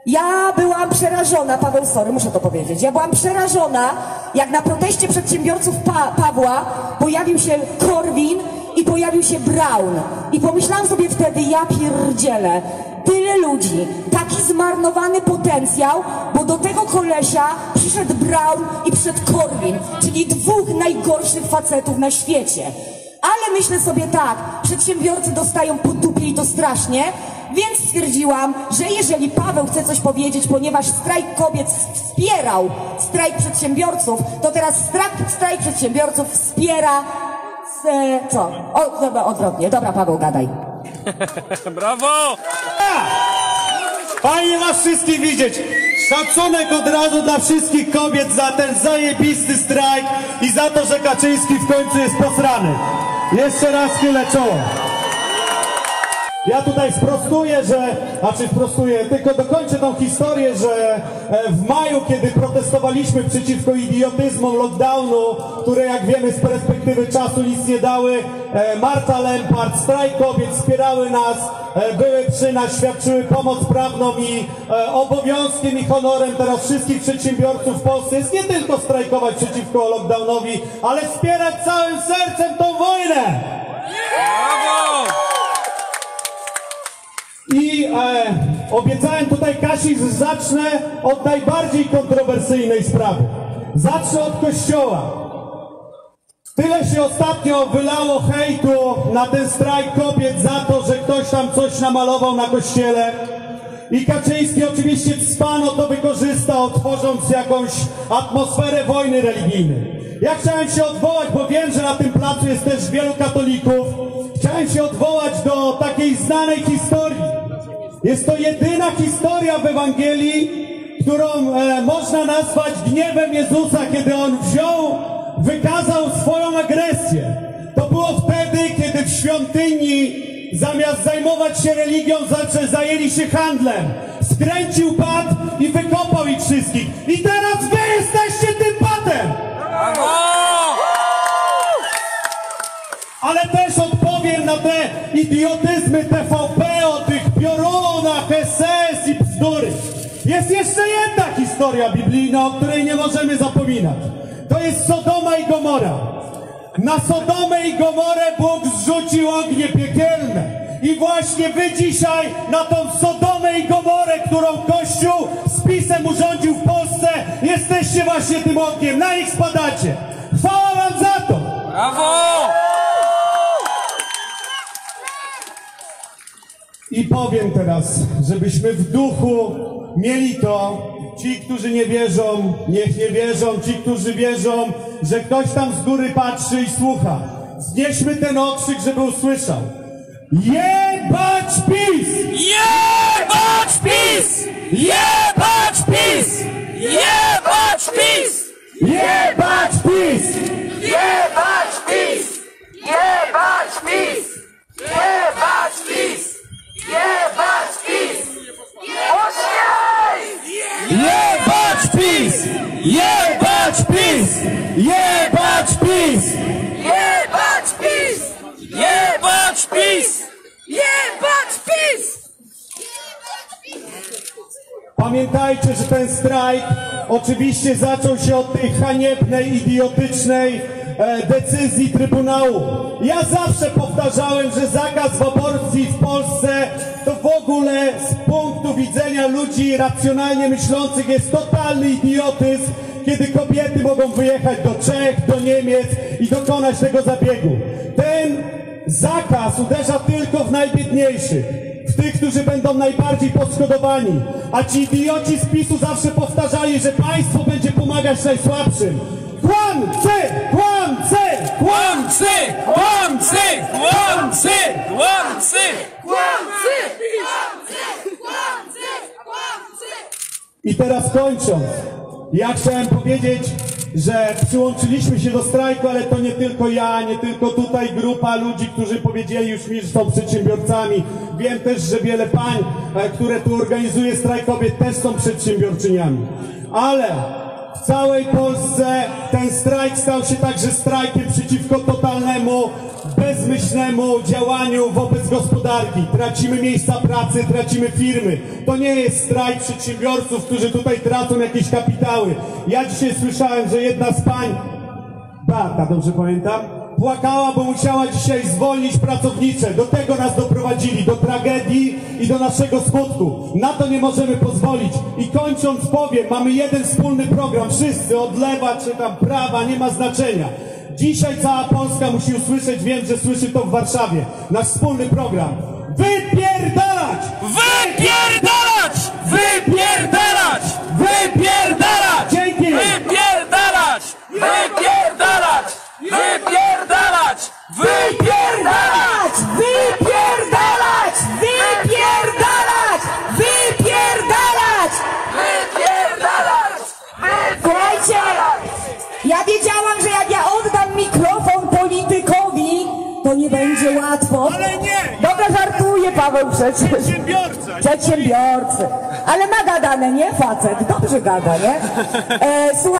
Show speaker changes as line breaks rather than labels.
Ja byłam przerażona, Paweł, sorry, muszę to powiedzieć. Ja byłam przerażona, jak na proteście przedsiębiorców Pawła pojawił się Korwin i pojawił się Braun. I pomyślałam sobie wtedy, ja pierdzielę, tyle ludzi, taki zmarnowany potencjał, bo do tego kolesia przyszedł Braun i przyszedł Korwin, czyli dwóch najgorszych facetów na świecie. Ale myślę sobie tak, przedsiębiorcy dostają po dupie i to strasznie, więc stwierdziłam, że jeżeli Paweł chce coś powiedzieć, ponieważ strajk kobiet wspierał strajk przedsiębiorców, to teraz strajk przedsiębiorców wspiera... co? Odwrotnie. Dobra, Paweł, gadaj.
Brawo!
Fajnie was wszystkich widzieć. Szacunek od razu dla wszystkich kobiet za ten zajebisty strajk i za to, że Kaczyński w końcu jest posrany. Jeszcze raz chylę czoło. Ja tutaj tylko dokończę tą historię, że w maju, kiedy protestowaliśmy przeciwko idiotyzmom lockdownu, które jak wiemy z perspektywy czasu nic nie dały, Marta Lempart, strajk kobiet wspierały nas, były przy nas, świadczyły pomoc prawną i obowiązkiem i honorem teraz wszystkich przedsiębiorców w Polsce jest nie tylko strajkować przeciwko lockdownowi, ale wspierać całym sercem tą wojnę!
Brawo!
I obiecałem tutaj Kasi, że zacznę od najbardziej kontrowersyjnej sprawy. Zacznę od Kościoła. Tyle się ostatnio wylało hejtu na ten strajk kobiet za to, że ktoś tam coś namalował na kościele. I Kaczyński oczywiście cwano to wykorzystał, tworząc jakąś atmosferę wojny religijnej. Ja chciałem się odwołać, bo wiem, że na tym placu jest też wielu katolików. Chciałem się odwołać do takiej znanej historii. Jest to jedyna historia w Ewangelii, którą można nazwać gniewem Jezusa, kiedy On wykazał swoją agresję. To było wtedy, kiedy w świątyni zamiast zajmować się religią, zajęli się handlem. Skręcił pat i wykopał ich wszystkich. I teraz wy jesteście tym patem!
Brawo!
Ale też odpowiem na te idiotyzmy TVP o tych piorunach, SS i bzdury. Jest jeszcze jedna historia biblijna, o której nie możemy zapominać. To jest Sodoma i Gomora. Na Sodomę i Gomorę Bóg zrzucił ognie piekielne. I właśnie wy dzisiaj na tą Sodomę i Gomorę, którą Kościół z PiS-em urządził w Polsce, jesteście właśnie tym ogniem. Na nich spadacie. Chwała wam za to!
Brawo!
I powiem teraz, żebyśmy w duchu mieli to, ci, którzy nie wierzą, niech nie wierzą, ci, którzy wierzą, że ktoś tam z góry patrzy i słucha. Znieśmy ten okrzyk, żeby usłyszał. Jebać PiS!
Jebać PiS! Jebać PiS! Jebać PiS!
Jebać PiS!
Jebać PiS! Jebać PiS! Jebać PiS! Jebać PiS! Głośniej!
Jebać PiS! Jebać PiS! Jebać PiS!
Jebać PiS! Jebać PiS! Jebać PiS!
Pamiętajcie, że ten strajk oczywiście zaczął się od tej haniebnej, idiotycznej decyzji Trybunału. Ja zawsze powtarzałem, że zakaz aborcji w Polsce to w ogóle z punktu widzenia ludzi racjonalnie myślących jest totalny idiotyzm, kiedy kobiety mogą wyjechać do Czech, do Niemiec i dokonać tego zabiegu. Ten zakaz uderza tylko w najbiedniejszych, w tych, którzy będą najbardziej poszkodowani. A ci idioci z PiS-u zawsze powtarzali, że państwo będzie pomagać najsłabszym. Kłamcy! Kłamcy!
Kłamcy! Kłamcy! Kłamcy! Kłamcy! Kłamcy!
I teraz kończąc, ja chciałem powiedzieć, że przyłączyliśmy się do strajku, ale to nie tylko ja, nie tylko tutaj grupa ludzi, którzy powiedzieli już mi, że są przedsiębiorcami. Wiem też, że wiele pań, które tu organizuje strajk kobiet, też są przedsiębiorczyniami. Ale w całej Polsce ten strajk stał się także strajkiem przeciwko totalnemu, bezmyślnemu działaniu wobec gospodarki. Tracimy miejsca pracy, tracimy firmy. To nie jest strajk przedsiębiorców, którzy tutaj tracą jakieś kapitały. Ja dzisiaj słyszałem, że jedna z pań, Beata, dobrze pamiętam, płakała, bo musiała dzisiaj zwolnić pracownicze. Do tego nas doprowadzili, do tragedii i do naszego smutku. Na to nie możemy pozwolić. I kończąc powiem, mamy jeden wspólny program. Wszyscy, od lewa czy tam prawa, nie ma znaczenia. Dzisiaj cała Polska musi usłyszeć, wiem, że słyszy to w Warszawie, nasz wspólny program. Wypierdalać!
Wypierdalać! Wypierdalać! Wypierdalać!
Dzięki!
Wypierdalać! Wypierdalać! Wypierdalać! Wypierdalać!
Wypierdalać! Wypierdalać! Wypierdalać!
Wypierdalać!
Słuchajcie, ja wiedziałam, że jak ja oddam mikrofon politykowi, to nie będzie łatwo.
Ale nie!
Dobra, żartuję, Paweł, przecież.
Przedsiębiorca!
Przedsiębiorcy. Ale ma gadane, nie? Facet. Dobrze gada, nie? Słuchaj.